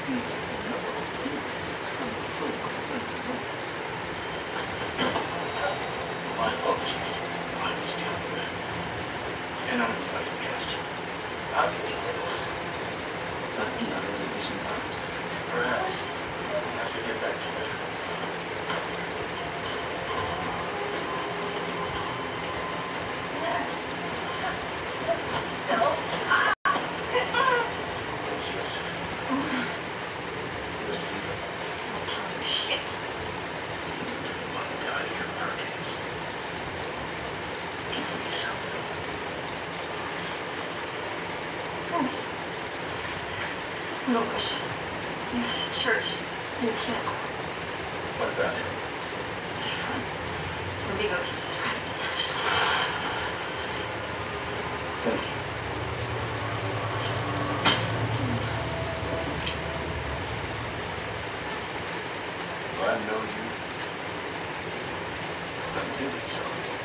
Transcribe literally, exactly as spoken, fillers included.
seemed like a number of grievances from the full concerted roles. My apologies. I was dealing with. And I'm inviting a guest. How can we handle this? Not in our reservation times. Perhaps. I should get back to it. No question. Yes, church. You can't. What about it? Different. Amigo keeps his friends stashed. Thank you. Do I know you? I'm thinking so.